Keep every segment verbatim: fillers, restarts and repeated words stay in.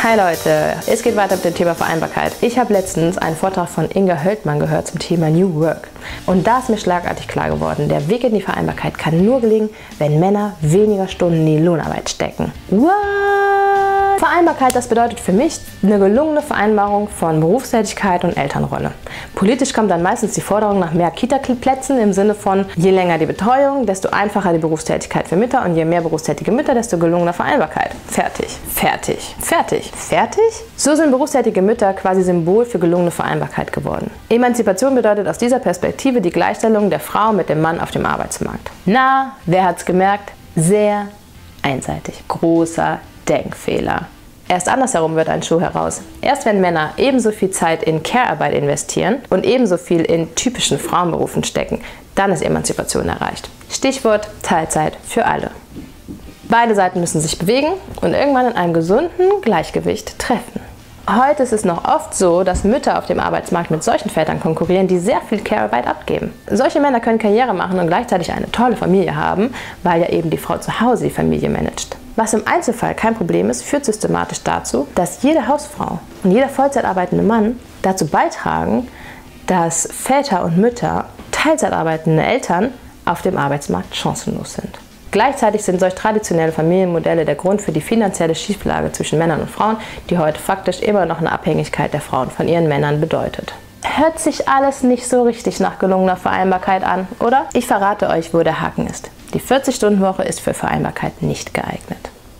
Hi Leute, es geht weiter mit dem Thema Vereinbarkeit. Ich habe letztens einen Vortrag von Inga Höldmann gehört zum Thema New Work. Und da ist mir schlagartig klar geworden, der Weg in die Vereinbarkeit kann nur gelingen, wenn Männer weniger Stunden in die Lohnarbeit stecken. What? Vereinbarkeit, das bedeutet für mich eine gelungene Vereinbarung von Berufstätigkeit und Elternrolle. Politisch kommt dann meistens die Forderung nach mehr Kita-Plätzen im Sinne von, je länger die Betreuung, desto einfacher die Berufstätigkeit für Mütter und je mehr berufstätige Mütter, desto gelungener Vereinbarkeit. Fertig, fertig, fertig, fertig? So sind berufstätige Mütter quasi Symbol für gelungene Vereinbarkeit geworden. Emanzipation bedeutet aus dieser Perspektive die Gleichstellung der Frau mit dem Mann auf dem Arbeitsmarkt. Na, wer hat's gemerkt? Sehr einseitig. Großer Denkfehler. Erst andersherum wird ein Schuh heraus. Erst wenn Männer ebenso viel Zeit in Care-Arbeit investieren und ebenso viel in typischen Frauenberufen stecken, dann ist Emanzipation erreicht. Stichwort Teilzeit für alle. Beide Seiten müssen sich bewegen und irgendwann in einem gesunden Gleichgewicht treffen. Heute ist es noch oft so, dass Mütter auf dem Arbeitsmarkt mit solchen Vätern konkurrieren, die sehr viel Care-Arbeit abgeben. Solche Männer können Karriere machen und gleichzeitig eine tolle Familie haben, weil ja eben die Frau zu Hause die Familie managt. Was im Einzelfall kein Problem ist, führt systematisch dazu, dass jede Hausfrau und jeder Vollzeit arbeitende Mann dazu beitragen, dass Väter und Mütter, Teilzeit arbeitende Eltern auf dem Arbeitsmarkt chancenlos sind. Gleichzeitig sind solch traditionelle Familienmodelle der Grund für die finanzielle Schieflage zwischen Männern und Frauen, die heute faktisch immer noch eine Abhängigkeit der Frauen von ihren Männern bedeutet. Hört sich alles nicht so richtig nach gelungener Vereinbarkeit an, oder? Ich verrate euch, wo der Haken ist. Die vierzig-Stunden-Woche ist für Vereinbarkeit nicht geeignet.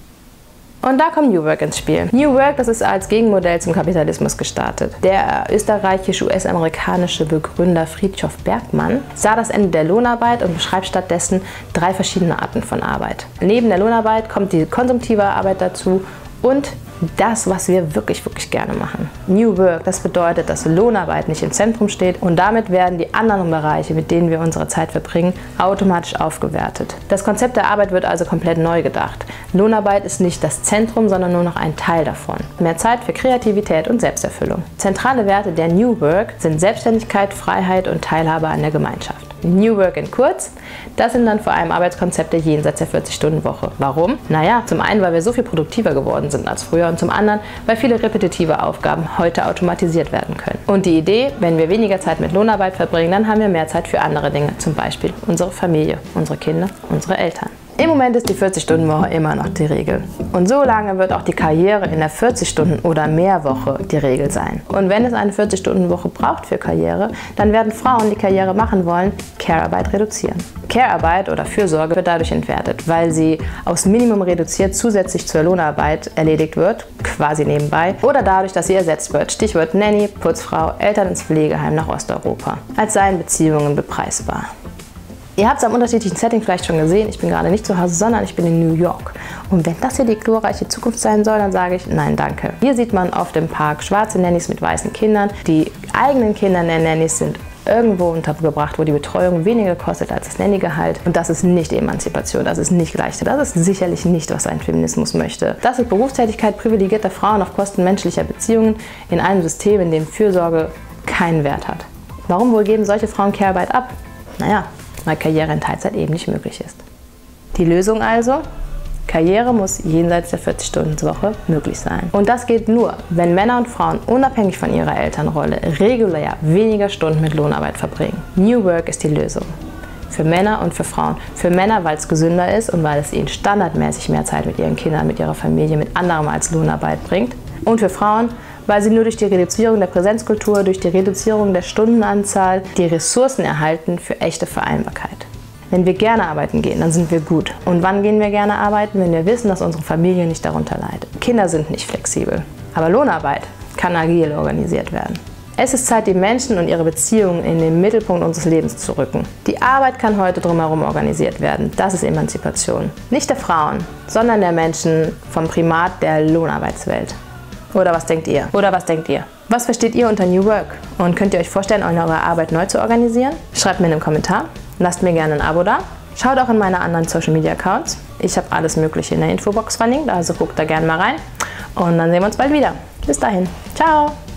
Und da kommt New Work ins Spiel. New Work, das ist als Gegenmodell zum Kapitalismus gestartet. Der österreichisch-U S-amerikanische Begründer Frithjof Bergmann sah das Ende der Lohnarbeit und beschreibt stattdessen drei verschiedene Arten von Arbeit. Neben der Lohnarbeit kommt die konsumtive Arbeit dazu und das, was wir wirklich, wirklich gerne machen. New Work, das bedeutet, dass Lohnarbeit nicht im Zentrum steht und damit werden die anderen Bereiche, mit denen wir unsere Zeit verbringen, automatisch aufgewertet. Das Konzept der Arbeit wird also komplett neu gedacht. Lohnarbeit ist nicht das Zentrum, sondern nur noch ein Teil davon. Mehr Zeit für Kreativität und Selbsterfüllung. Zentrale Werte der New Work sind Selbstständigkeit, Freiheit und Teilhabe an der Gemeinschaft. New Work in kurz, das sind dann vor allem Arbeitskonzepte jenseits der vierzig-Stunden-Woche. Warum? Naja, zum einen, weil wir so viel produktiver geworden sind als früher und zum anderen, weil viele repetitive Aufgaben heute automatisiert werden können. Und die Idee, wenn wir weniger Zeit mit Lohnarbeit verbringen, dann haben wir mehr Zeit für andere Dinge, zum Beispiel unsere Familie, unsere Kinder, unsere Eltern. Im Moment ist die vierzig-Stunden-Woche immer noch die Regel. Und so lange wird auch die Karriere in der vierzig-Stunden- oder mehr Woche die Regel sein. Und wenn es eine vierzig-Stunden-Woche braucht für Karriere, dann werden Frauen, die Karriere machen wollen, Care-Arbeit reduzieren. Care-Arbeit oder Fürsorge wird dadurch entwertet, weil sie aufs Minimum reduziert zusätzlich zur Lohnarbeit erledigt wird, quasi nebenbei, oder dadurch, dass sie ersetzt wird. Stichwort Nanny, Putzfrau, Eltern ins Pflegeheim nach Osteuropa. Als seien Beziehungen bepreisbar. Ihr habt es am unterschiedlichen Setting vielleicht schon gesehen, ich bin gerade nicht zu Hause, sondern ich bin in New York. Und wenn das hier die glorreiche Zukunft sein soll, dann sage ich nein, danke. Hier sieht man oft im Park schwarze Nannies mit weißen Kindern. Die eigenen Kinder der Nannies sind irgendwo untergebracht, wo die Betreuung weniger kostet als das Nannygehalt. Und das ist nicht Emanzipation, das ist nicht Gleichstellung, das ist sicherlich nicht, was ein Feminismus möchte. Das ist Berufstätigkeit privilegierter Frauen auf Kosten menschlicher Beziehungen in einem System, in dem Fürsorge keinen Wert hat. Warum wohl geben solche Frauen Care-Arbeit ab? Naja, weil Karriere in Teilzeit eben nicht möglich ist. Die Lösung also? Karriere muss jenseits der vierzig-Stunden-Woche möglich sein. Und das geht nur, wenn Männer und Frauen unabhängig von ihrer Elternrolle regulär weniger Stunden mit Lohnarbeit verbringen. New Work ist die Lösung. Für Männer und für Frauen. Für Männer, weil es gesünder ist und weil es ihnen standardmäßig mehr Zeit mit ihren Kindern, mit ihrer Familie, mit anderem als Lohnarbeit bringt. Und für Frauen, weil sie nur durch die Reduzierung der Präsenzkultur, durch die Reduzierung der Stundenanzahl die Ressourcen erhalten für echte Vereinbarkeit. Wenn wir gerne arbeiten gehen, dann sind wir gut. Und wann gehen wir gerne arbeiten? Wenn wir wissen, dass unsere Familie nicht darunter leidet. Kinder sind nicht flexibel, aber Lohnarbeit kann agil organisiert werden. Es ist Zeit, die Menschen und ihre Beziehungen in den Mittelpunkt unseres Lebens zu rücken. Die Arbeit kann heute drumherum organisiert werden. Das ist Emanzipation. Nicht der Frauen, sondern der Menschen vom Primat der Lohnarbeitswelt. Oder was denkt ihr? Oder was denkt ihr? Was versteht ihr unter New Work? Und könnt ihr euch vorstellen, eure Arbeit neu zu organisieren? Schreibt mir in einem Kommentar. Lasst mir gerne ein Abo da. Schaut auch in meine anderen Social Media Accounts. Ich habe alles Mögliche in der Infobox verlinkt, also guckt da gerne mal rein. Und dann sehen wir uns bald wieder. Bis dahin. Ciao!